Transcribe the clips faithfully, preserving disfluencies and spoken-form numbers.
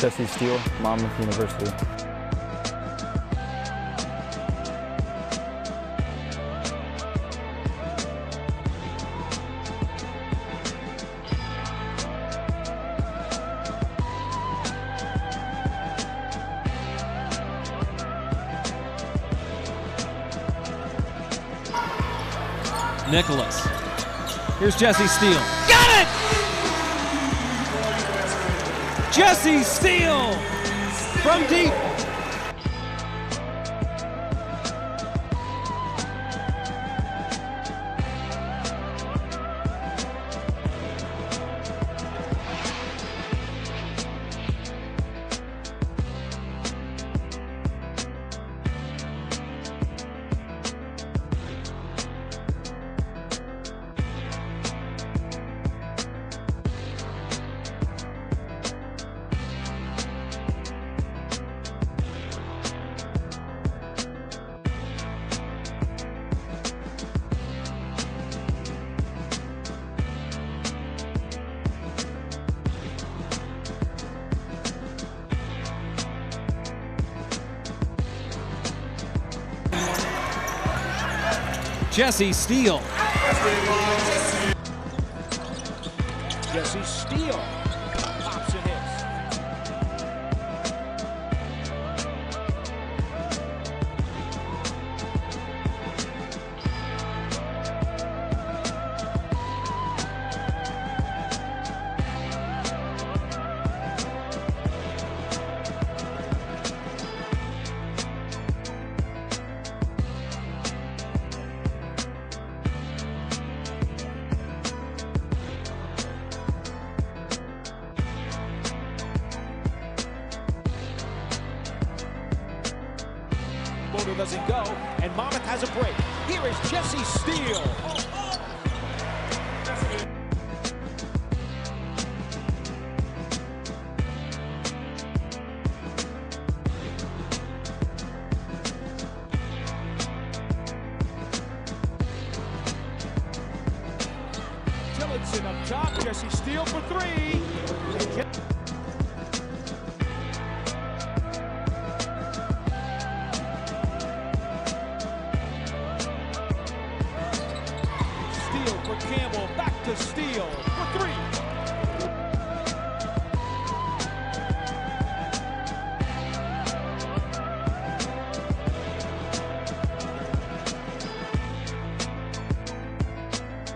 Jesse Steele, Monmouth University. Nicholas. Here's Jesse Steele. Got it! Jesse Steele from deep. Jesse Steele. Jesse Steele pops and hits. Motor doesn't go, and Monmouth has a break. Here is Jesse Steele. Tillotson up top, Jesse Steele for three. For Campbell, back to Steele for three.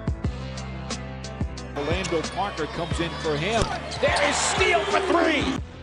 Orlando Parker comes in for him. There is Steele for three.